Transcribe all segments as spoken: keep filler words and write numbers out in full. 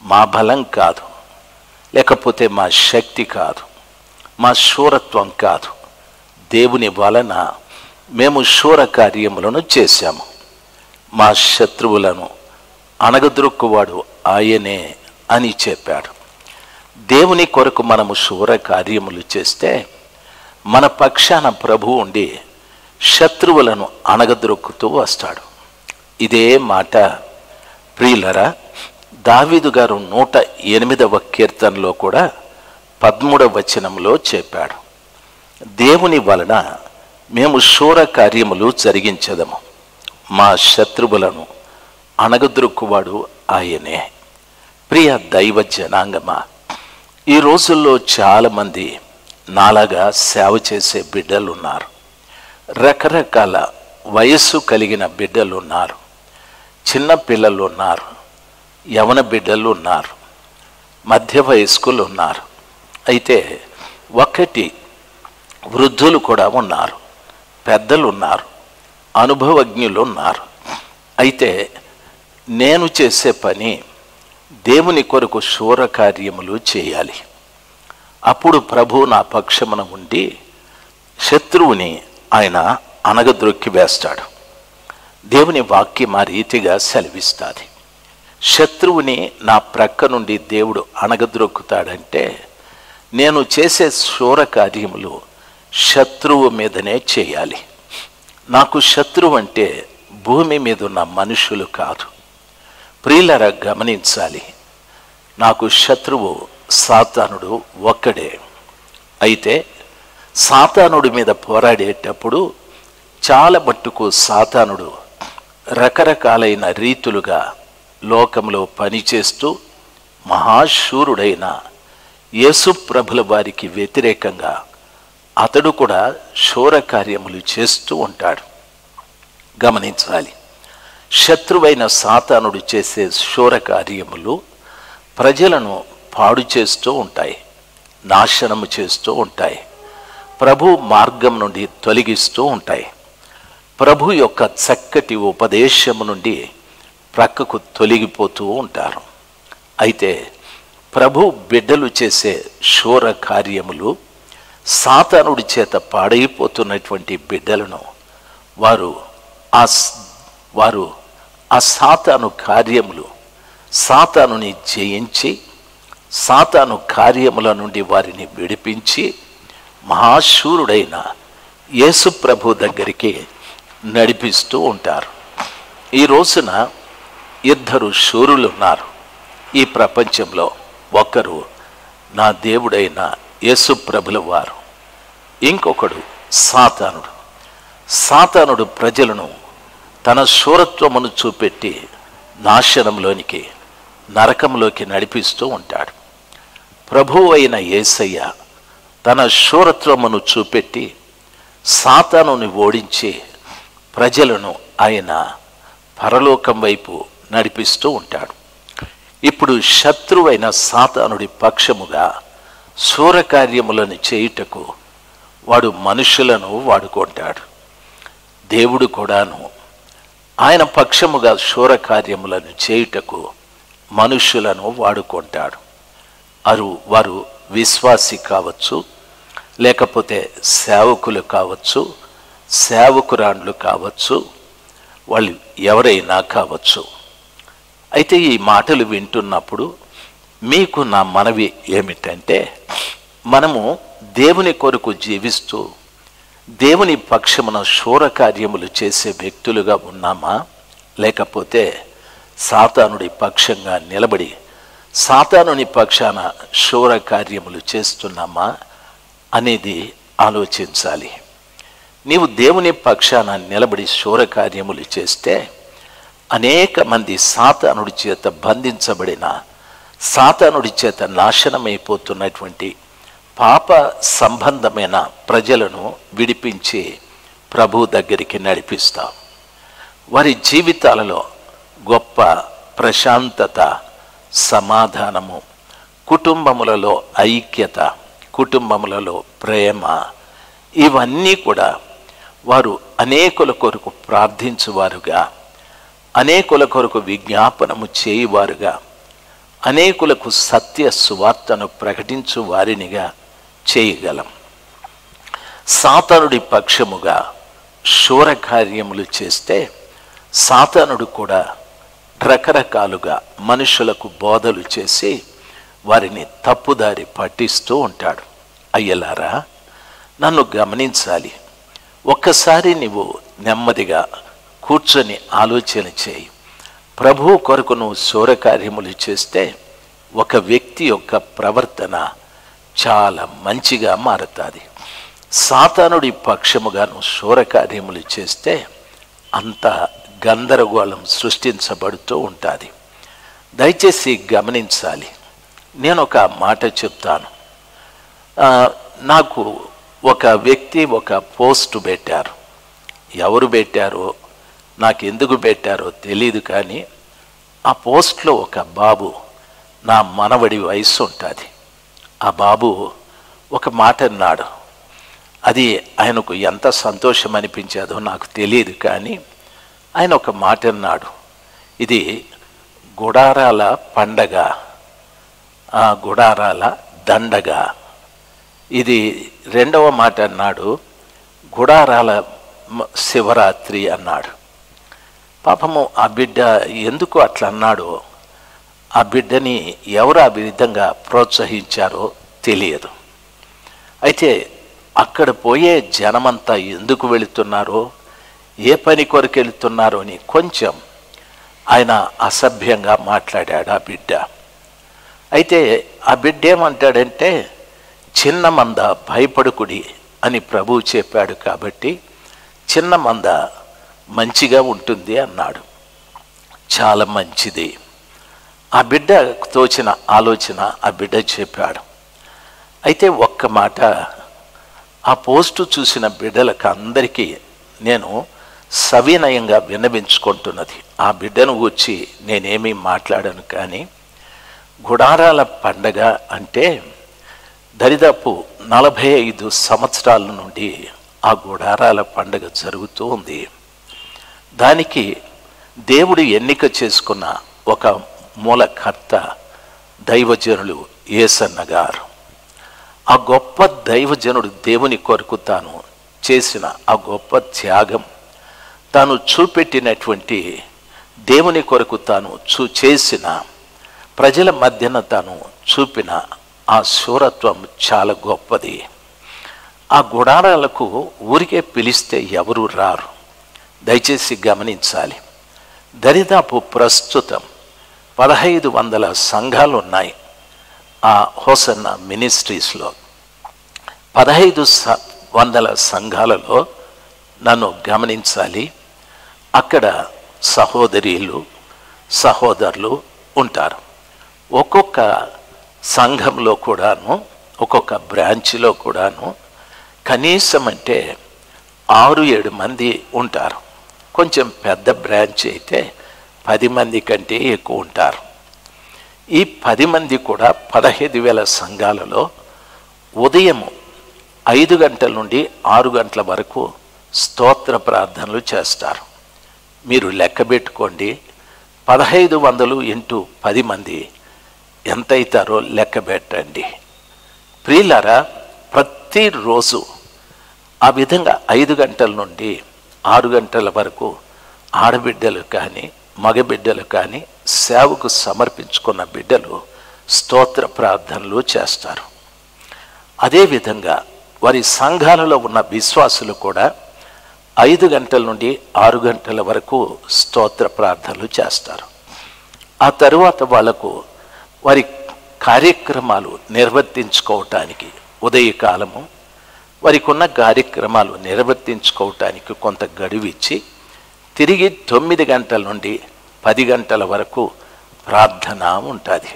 మా బలం కాదు, లేకపోతే మా శక్తి కాదు, మా శూరత్వం కాదు. దేవుని వలన మేము శూర కార్యములను చేశాము. మా శత్రువులను అణగద్రొక్కువాడు ఆయనే అని చెప్పాడు. దేవుని కొరకు మనము శూర కార్యములు చేస్తే మన పక్షాన ప్రభు ఉండి శత్రువులను అణగద్రొక్కుతూ వస్తాడు. ఇదే మాట ప్రియులరా దావీదు గారు నూట ఎనిమిదవ కీర్తనలో కూడా పదమూడవ వచనంలో చెప్పాడు, దేవుని వలన మేము శూర కార్యములు జరిగించదము, మా శత్రువులను అణగద్రొక్కువాడు ఆయనే. ప్రియ దైవ జనాంగమా, ఈ రోజుల్లో చాలామంది నాలాగా సేవ చేసే బిడ్డలు ఉన్నారు. రకరకాల వయస్సు కలిగిన బిడ్డలు ఉన్నారు, చిన్న పిల్లలు ఉన్నారు, యవన బిడ్డలు ఉన్నారు, మధ్య వయస్కులు ఉన్నారు. అయితే ఒకటి వృద్ధులు కూడా ఉన్నారు, పెద్దలు ఉన్నారు, అనుభవజ్ఞులు ఉన్నారు. అయితే నేను చేసే పని దేవుని కొరకు శూర కార్యములు చేయాలి. అప్పుడు ప్రభు నా పక్షమున ఉండి శత్రువుని ఆయన అణగద్రొక్కి వేస్తాడు. దేవుని వాక్యం ఆ రీతిగా సెలవిస్తుంది. శత్రువుని నా ప్రక్క నుండి దేవుడు అణగద్రొక్కుతాడంటే నేను చేసే శూర కార్యములు శత్రువు మీదనే చేయాలి. నాకు శత్రువు అంటే భూమి మీద ఉన్న మనుషులు కాదు. ప్రియులరా గమనించాలి, నాకు శత్రువు సాతానుడు ఒక్కడే. అయితే సాతానుడి మీద పోరాడేటప్పుడు చాలా మట్టుకు సాతానుడు రకరకాలైన రీతులుగా లోకంలో పనిచేస్తూ మహాశూరుడైన యేసు ప్రభుల వారికి వ్యతిరేకంగా అతడు కూడా శూర కార్యములు చేస్తూ ఉంటాడు. గమనించాలి, శత్రువైన సాతానుడు చేసే శూర కార్యములు ప్రజలను పాడు చేస్తూ ఉంటాయి, నాశనము చేస్తూ ఉంటాయి, ప్రభు మార్గం నుండి తొలగిస్తూ ఉంటాయి, ప్రభు యొక్క చక్కటి ఉపదేశము నుండి ప్రక్కకు తొలగిపోతూ ఉంటారు. అయితే ప్రభు బిడ్డలు చేసే శూర కార్యములు సాతానుడి చేత పాడైపోతున్నటువంటి బిడ్డలను వారు ఆ వారు ఆ సాతాను కార్యములు సాతానుని జయించి సాతాను కార్యముల నుండి వారిని విడిపించి మహాశూరుడైన యేసు ప్రభు దగ్గరికి నడిపిస్తూ ఉంటారు. ఈ రోజున ఇద్దరు శూరులు ఉన్నారు ఈ ప్రపంచంలో. ఒకరు నా దేవుడైన యేసు ప్రభుల వారు, ఇంకొకడు సాతానుడు. సాతానుడు ప్రజలను తన శూరత్వమును చూపెట్టి నాశనంలోనికి నరకంలోకి నడిపిస్తూ ఉంటాడు. ప్రభువు అయిన యేసయ్య తన శూరత్వమును చూపెట్టి సాతానుని ఓడించి ప్రజలను ఆయన పరలోకం వైపు నడిపిస్తూ ఉంటాడు. ఇప్పుడు శత్రువైన సాతానుడి పక్షముగా శూరకార్యములను చేయుటకు వాడు మనుషులను వాడుకుంటాడు. దేవుడు కూడాను ఆయన పక్షముగా శూరకార్యములను చేయుటకు మనుషులను వాడుకుంటాడు. అరు వారు విశ్వాసి కావచ్చు, లేకపోతే సేవకులు కావచ్చు, సేవకురాండ్లు కావచ్చు, వాళ్ళు ఎవరైనా కావచ్చు. అయితే ఈ మాటలు వింటున్నప్పుడు మీకు నా మనవి ఏమిటంటే, మనము దేవుని కొరకు జీవిస్తూ దేవుని పక్షమున శూర కార్యములు చేసే వ్యక్తులుగా ఉన్నామా, లేకపోతే సాతానుడి పక్షంగా నిలబడి సాతానుని పక్షాన శూర కార్యములు చేస్తున్నామా అనేది ఆలోచించాలి. నీవు దేవుని పక్షాన నిలబడి శూర కార్యములు చేస్తే అనేక మంది సాతానుడి చేత బంధించబడిన, సాతానుడి చేత నాశనమైపోతున్నటువంటి పాప సంబంధమైన ప్రజలను విడిపించి ప్రభు దగ్గరికి నడిపిస్తాం. వారి జీవితాలలో గొప్ప ప్రశాంతత, సమాధానము, కుటుంబములలో ఐక్యత, కుటుంబములలో ప్రేమ, ఇవన్నీ కూడా వారు అనేకుల కొరకు ప్రార్థించువారుగా, అనేకుల కొరకు విజ్ఞాపనము చేయువారుగా, అనేకులకు సత్య సువార్తను ప్రకటించు వారినిగా చేయగలం. సాతానుడి పక్షముగా శూర కార్యములు చేస్తే సాతానుడు కూడా రకరకాలుగా మనుషులకు బోధలు చేసి వారిని తప్పుదారి పట్టిస్తూ ఉంటాడు. అయ్యలారా, నన్ను గమనించాలి. ఒక్కసారి నువ్వు నెమ్మదిగా కూర్చొని ఆలోచన చేయి. ప్రభువు కొరకు నువ్వు శూరకార్యములు చేస్తే ఒక వ్యక్తి యొక్క ప్రవర్తన చాలా మంచిగా మారుతుంది. సాతానుడి పక్షముగా నువ్వు శూరకార్యములు చేస్తే అంత గందరగోళం సృష్టించబడుతూ ఉంటుంది. దయచేసి గమనించాలి. నేను ఒక మాట చెప్తాను. నాకు ఒక వ్యక్తి ఒక పోస్ట్ పెట్టారు. ఎవరు పెట్టారో నాకు ఎందుకు పెట్టారో తెలీదు, కానీ ఆ పోస్ట్లో ఒక బాబు, నా మనవడి వయసు ఉంటుంది, ఆ బాబు ఒక మాట అన్నాడు. అది ఆయనకు ఎంత సంతోషం అనిపించేదో నాకు తెలియదు, కానీ ఆయన ఒక మాట అన్నాడు. ఇది గుడారాల పండగ, ఆ గుడారాల దండగ. ఇది రెండవ మాట అన్నాడు, గుడారాల శివరాత్రి అన్నాడు. పాపము ఆ బిడ్డ ఎందుకు అట్లా అన్నాడో, ఆ బిడ్డని ఎవరు ఆ విధంగా ప్రోత్సహించారో తెలియదు. అయితే అక్కడ పోయే జనమంతా ఎందుకు వెళుతున్నారో, ఏ పని కొరకు వెళుతున్నారో అని కొంచెం ఆయన అసభ్యంగా మాట్లాడాడు ఆ బిడ్డ. అయితే ఆ బిడ్డ ఏమంటాడంటే, చిన్న మంద భయపడుకుడి అని ప్రభువు చెప్పాడు కాబట్టి చిన్న మంద మంచిగా ఉంటుంది అన్నాడు. చాలా మంచిది. ఆ బిడ్డ తోచిన ఆలోచన ఆ బిడ్డ చెప్పాడు. అయితే ఒక్క మాట, ఆ పోస్టు చూసిన బిడ్డలకు అందరికీ నేను సవినయంగా విన్నవించుకుంటున్నది. ఆ బిడ్డను వచ్చి నేనేమీ మాట్లాడాను, కానీ గుడారాల పండగ అంటే దరిదాపు నలభై ఐదు సంవత్సరాల నుండి ఆ గుడారాల పండగ జరుగుతూ ఉంది. దానికి దేవుడు ఎన్నిక చేసుకున్న ఒక మూలకర్త దైవజనులు యేసన్న గారు. ఆ గొప్ప దైవజనుడు దేవుని కొరకు తాను చేసిన ఆ గొప్ప త్యాగం, తాను చూపెట్టినటువంటి దేవుని కొరకు తాను చూ చేసిన ప్రజల మధ్యన తాను చూపిన ఆ శూరత్వం చాలా గొప్పది. ఆ గుడారాలకు ఊరికే పిలిస్తే ఎవరు రారు. దయచేసి గమనించాలి. దరిదాపు ప్రస్తుతం పదహైదు వందల సంఘాలు ఉన్నాయి ఆ హోసన్న మినిస్ట్రీస్లో. పదహైదు వందల సంఘాలలో నన్ను గమనించాలి, అక్కడ సహోదరీలు సహోదరులు ఉంటారు. ఒక్కొక్క సంఘంలో కూడాను, ఒక్కొక్క బ్రాంచ్లో కూడాను కనీసం అంటే ఆరు ఏడు మంది ఉంటారు. కొంచెం పెద్ద బ్రాంచ్ అయితే పది మంది కంటే ఎక్కువ ఉంటారు. ఈ పది మంది కూడా పదహైదు వేల సంఘాలలో ఉదయం ఐదు గంటల నుండి ఆరు గంటల వరకు స్తోత్ర ప్రార్థనలు చేస్తారు. మీరు లెక్క పెట్టుకోండి, పదహైదు వందలు ఇంటూ పది మంది ఎంత అవుతారో లెక్క పెట్టండి. ప్రియులారా, ప్రతిరోజు ఆ విధంగా ఐదు గంటల నుండి ఆరు గంటల వరకు ఆడబిడ్డలు కానీ మగబిడ్డలు కానీ సేవకు సమర్పించుకున్న బిడ్డలు స్తోత్ర ప్రార్థనలు చేస్తారు. అదేవిధంగా వారి సంఘాలలో ఉన్న విశ్వాసులు కూడా ఐదు గంటల నుండి ఆరు గంటల వరకు స్తోత్ర ప్రార్థనలు చేస్తారు. ఆ తరువాత వాళ్లకు వారి కార్యక్రమాలు నిర్వర్తించుకోవటానికి ఉదయకాలము వారికి ఉన్న కార్యక్రమాలు నిర్వర్తించుకోవటానికి కొంత గడువిచ్చి తిరిగి తొమ్మిది గంటల నుండి పది గంటల వరకు ప్రార్థన ఉంటుంది.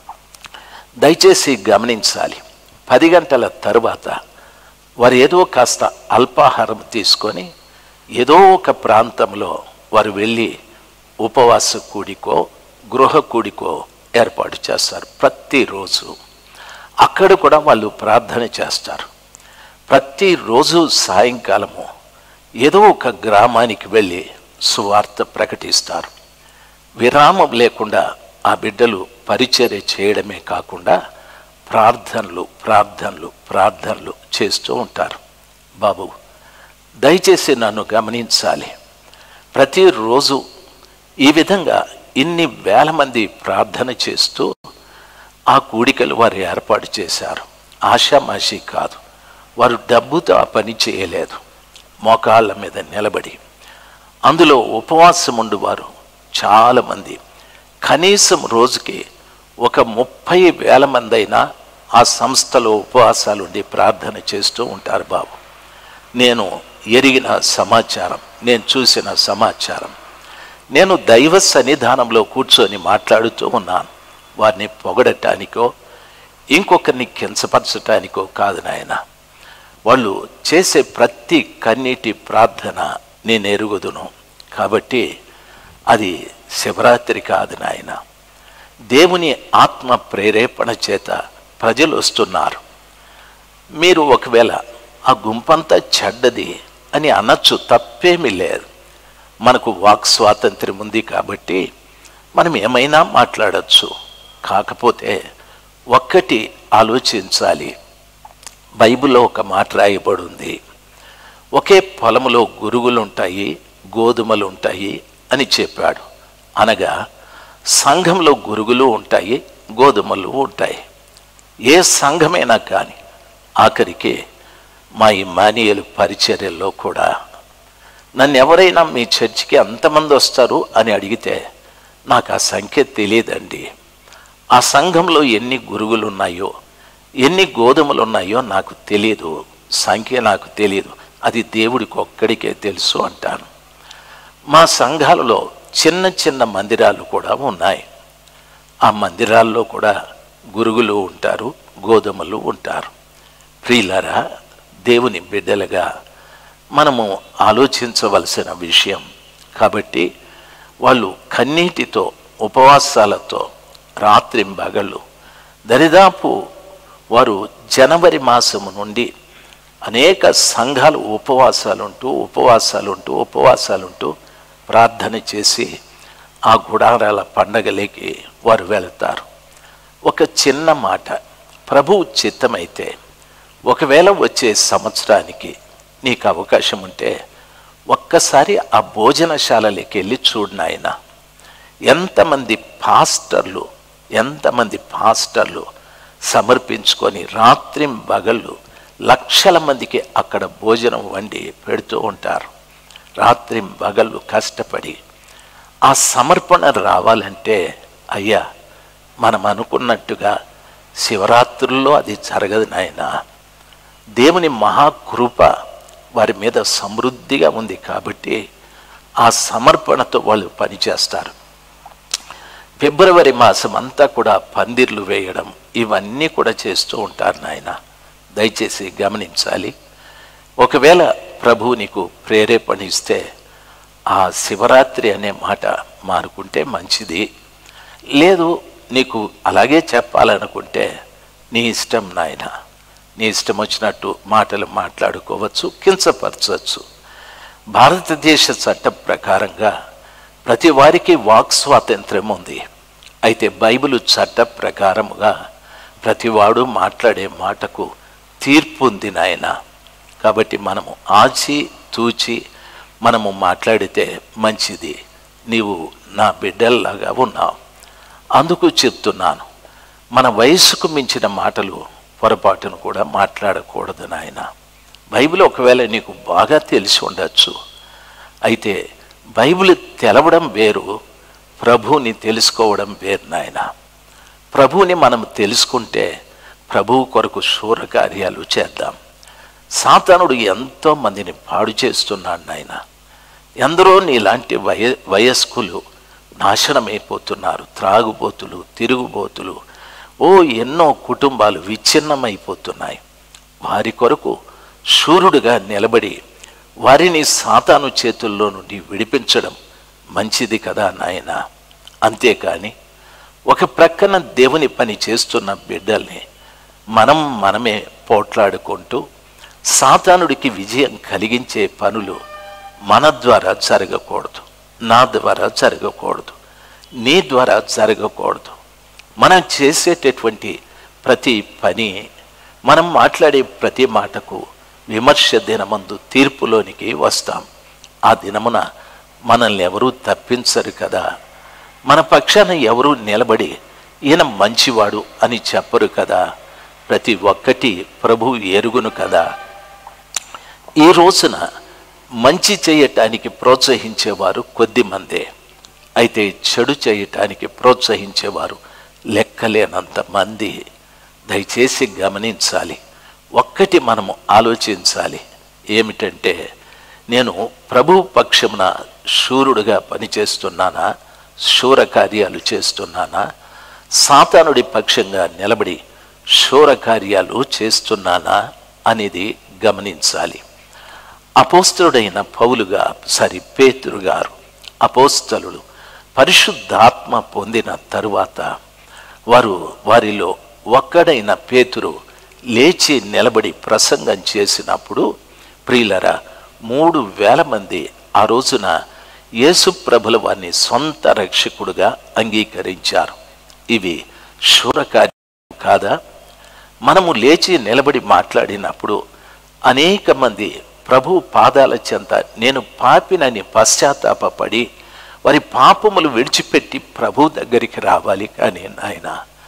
దయచేసి గమనించాలి, పది గంటల తరువాత వారు ఏదో కాస్త అల్పాహారం తీసుకొని ఏదో ఒక ప్రాంతంలో వారు వెళ్ళి ఉపవాస కూడికో గృహ కూడికో ఏర్పాటు చేస్తారు. ప్రతిరోజు అక్కడ కూడా వాళ్ళు ప్రార్థన చేస్తారు. ప్రతిరోజు సాయంకాలము ఏదో ఒక గ్రామానికి వెళ్ళి సువార్త ప్రకటిస్తారు. విరామం లేకుండా ఆ బిడ్డలు పరిచర్య చేయడమే కాకుండా ప్రార్థనలు ప్రార్థనలు ప్రార్థనలు చేస్తూ ఉంటారు. బాబు, దయచేసి నన్ను గమనించాలి. ప్రతిరోజు ఈ విధంగా ఇన్ని వేల మంది ప్రార్థన చేస్తూ ఆ కూడికలు వారు ఏర్పాటు చేశారు. ఆషామాషి కాదు. వారు డబ్బుతో ఆ పని చేయలేదు. మోకాళ్ళ మీద నిలబడి అందులో ఉపవాసం ఉండి వారు చాలామంది, కనీసం రోజుకి ఒక ముప్పై వేల మంది అయినా ఆ సంస్థలో ఉపవాసాలు ఉండి ప్రార్థన చేస్తూ ఉంటారు. బాబు, నేను ఎరిగిన సమాచారం, నేను చూసిన సమాచారం, నేను దైవ సన్నిధానంలో కూర్చొని మాట్లాడుతూ ఉన్నాను. వారిని పొగడటానికో ఇంకొకరిని కించపరచటానికో కాదు నాయన. వాళ్ళు చేసే ప్రతి కన్నీటి ప్రార్థన నేను ఎరుగుదును. కాబట్టి అది శివరాత్రి కాదు నాయన. దేవుని ఆత్మ ప్రేరేపణ చేత ప్రజలు వస్తున్నారు. మీరు ఒకవేళ ఆ గుంపంతా చెడ్డది అని అనొచ్చు, తప్పేమీ లేదు. మనకు వాక్ స్వాతంత్ర్యం ఉంది కాబట్టి మనం ఏమైనా మాట్లాడచ్చు. కాకపోతే ఒక్కటి ఆలోచించాలి. బైబిల్లో ఒక మాట రాయబడి ఉంది, ఒకే పొలములో గురుగులు ఉంటాయి, గోధుమలు ఉంటాయి అని చెప్పాడు. అనగా సంఘంలో గురుగులు ఉంటాయి, గోధుమలు ఉంటాయి. ఏ సంఘమైనా కానీ ఆఖరికి మా ఇమ్మానియేలు పరిచర్యల్లో కూడా నన్ను ఎవరైనా మీ చర్చికి అంతమంది వస్తారు అని అడిగితే నాకు ఆ సంఖ్య తెలియదండి. ఆ సంఘంలో ఎన్ని గురుగులు ఉన్నాయో ఎన్ని గోధుమలు ఉన్నాయో నాకు తెలియదు, సంఖ్య నాకు తెలియదు, అది దేవుడికి ఒక్కడికే తెలుసు అంటాను. మా సంఘాలలో చిన్న చిన్న మందిరాలు కూడా ఉన్నాయి. ఆ మందిరాల్లో కూడా గురుగులు ఉంటారు, గోధుమలు ఉంటారు. ప్రియులారా, దేవుని బిడ్డలుగా మనము ఆలోచించవలసిన విషయం. కాబట్టి వాళ్ళు కన్నీటితో ఉపవాసాలతో రాత్రింబగళ్ళు దరిదాపు వారు జనవరి మాసము నుండి అనేక సంఘాలు ఉపవాసాలుంటూ ఉపవాసాలుంటూ ఉపవాసాలుంటూ ప్రార్థన చేసి ఆ గుడారాల పండగలకి వారు వెళతారు. ఒక చిన్న మాట, ప్రభువు చిత్తమైతే ఒకవేళ వచ్చే సంవత్సరానికి నీకు అవకాశం ఉంటే ఒక్కసారి ఆ భోజనశాలలోకి వెళ్ళి చూడు నాయన. ఎంతమంది పాస్టర్లు ఎంతమంది పాస్టర్లు సమర్పించుకొని రాత్రింబగళ్ళు లక్షల మందికి అక్కడ భోజనం వండి పెడుతూ ఉంటారు. రాత్రింబగళ్ళు కష్టపడి ఆ సమర్పణ రావాలంటే అయ్యా, మనం అనుకున్నట్టుగా శివరాత్రుల్లో అది జరగదు నాయన. దేవుని మహాకృప వారి మీద సమృద్ధిగా ఉంది కాబట్టి ఆ సమర్పణతో వాళ్ళు పనిచేస్తారు. ఫిబ్రవరి మాసం అంతా కూడా పందిర్లు వేయడం ఇవన్నీ కూడా చేస్తూ ఉంటారు నాయన. దయచేసి గమనించాలి. ఒకవేళ ప్రభువు నీకు ప్రేరేపణ ఇస్తే ఆ శివరాత్రి అనే మాట మానుకుంటే మంచిది. లేదు, నీకు అలాగే చెప్పాలనుకుంటే నీ ఇష్టం నాయన. నీ ఇష్టం వచ్చినట్టు మాటలు మాట్లాడుకోవచ్చు, కించపరచవచ్చు. భారతదేశ చట్ట ప్రకారంగా ప్రతి వారికి వాక్ స్వాతంత్ర్యం ఉంది. అయితే బైబిలు చట్ట ప్రకారముగా ప్రతివాడు మాట్లాడే మాటకు తీర్పు ఉంది నాయన. కాబట్టి మనము ఆచి తూచి మనము మాట్లాడితే మంచిది. నీవు నా బిడ్డల్లాగా ఉన్నావు, అందుకు చెప్తున్నాను. మన వయసుకు మించిన మాటలు పొరపాటును కూడా మాట్లాడకూడదు నాయన. బైబిల్ ఒకవేళ నీకు బాగా తెలిసి ఉండొచ్చు. అయితే బైబిల్ తెలవడం వేరు, ప్రభువుని తెలుసుకోవడం వేరు నాయన. ప్రభువుని మనం తెలుసుకుంటే ప్రభువు కొరకు శూరకార్యాలు చేద్దాం. సాతానుడు ఎంతో మందిని పాడు చేస్తున్నాడు నాయన. ఎందరో నీలాంటి వయ వయస్కులు నాశనమైపోతున్నారు. త్రాగుబోతులు, తిరుగుబోతులు, ఓ ఎన్నో కుటుంబాలు విచ్ఛిన్నమైపోతున్నాయి. వారి కొరకు శూరుడుగా నిలబడి వారిని సాతాను చేతుల్లో నుండి విడిపించడం మంచిది కదా నాయన. అంతేకాని ఒక ప్రక్కన దేవుని పని చేస్తున్న బిడ్డల్ని మనం మనమే పోట్లాడుకుంటూ సాతానుడికి విజయం కలిగించే పనులు మన ద్వారా జరగకూడదు, నా ద్వారా జరగకూడదు, నీ ద్వారా జరగకూడదు. మనం చేసేటటువంటి ప్రతి పని, మనం మాట్లాడే ప్రతి మాటకు విమర్శ దినమందు తీర్పులోనికి వస్తాం. ఆ దినమున మనల్ని ఎవరూ తప్పించరు కదా, మన పక్షాన ఎవరూ నిలబడి ఈయన మంచివాడు అని చెప్పరు కదా. ప్రతి ఒక్కటి ప్రభువు ఎరుగును కదా. ఈ రోజున మంచి చేయటానికి ప్రోత్సహించేవారు కొద్దిమందే, అయితే చెడు చేయటానికి ప్రోత్సహించేవారు లెక్కలేనంత మంది. దయచేసి గమనించాలి. ఒక్కటి మనము ఆలోచించాలి, ఏమిటంటే నేను ప్రభు పక్షమున శూరుడుగా పనిచేస్తున్నానా, శూర కార్యాలు చేస్తున్నానా, సాతానుడి పక్షంగా నిలబడి శూర కార్యాలు చేస్తున్నానా అనేది గమనించాలి. అపోస్తలుడైన పౌలుగా సరి పేతురు గారు అపోస్తలుడు పరిశుద్ధాత్మ పొందిన తరువాత వారు వారిలో ఒక్కడైన పేతురు లేచి నిలబడి ప్రసంగం చేసినప్పుడు ప్రియులరా మూడు వేల మంది ఆ రోజున యేసు ప్రభుల వారిని సొంత రక్షకుడుగా అంగీకరించారు. ఇవి శూరకార్యం కాదా? మనము లేచి నిలబడి మాట్లాడినప్పుడు అనేక మంది ప్రభు పాదాల చెంత నేను పాపినని పశ్చాత్తాపడి వారి పాపములు విడిచిపెట్టి ప్రభు దగ్గరికి రావాలి. కానీ నాయన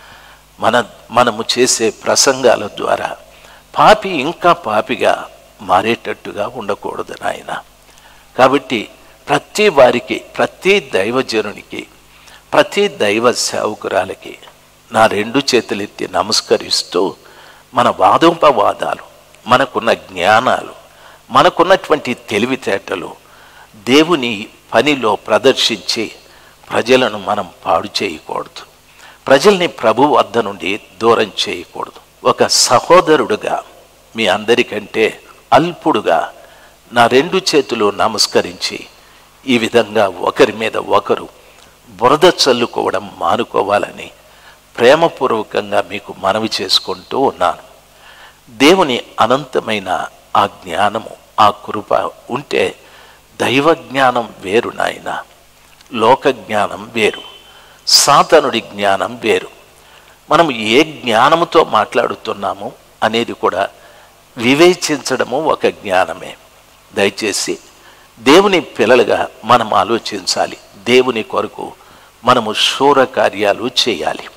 మన మనము చేసే ప్రసంగాల ద్వారా పాపి ఇంకా పాపిగా మారేటట్టుగా ఉండకూడదు నాయన. కాబట్టి ప్రతి వారికి, ప్రతి దైవజనునికి, ప్రతి దైవ సేవకురాలకి నా రెండు చేతులెత్తి నమస్కరిస్తూ మన వాదోపవాదాలు, మనకున్న జ్ఞానాలు, మనకున్నటువంటి తెలివితేటలు దేవుని పనిలో ప్రదర్శించి ప్రజలను మనం పాడు చేయకూడదు, ప్రజల్ని ప్రభు వద్ద నుండి దూరం చేయకూడదు. ఒక సహోదరుడుగా మీ అందరికంటే అల్పుడుగా నా రెండు చేతులు నమస్కరించి ఈ విధంగా ఒకరి మీద ఒకరు బురద చల్లుకోవడం మానుకోవాలని ప్రేమపూర్వకంగా మీకు మనవి చేసుకుంటూ ఉన్నాను. దేవుని అనంతమైన ఆ జ్ఞానము, ఆ కృప ఉంటే దైవ జ్ఞానం వేరు నాయన, లోక జ్ఞానం వేరు, సాతానుడి జ్ఞానం వేరు. మనం ఏ జ్ఞానముతో మాట్లాడుతున్నాము అనేది కూడా వివేచించడము ఒక జ్ఞానమే. దయచేసి దేవుని పిల్లలుగా మనం ఆలోచించాలి. దేవుని కొరకు మనము శూర కార్యాలు చేయాలి.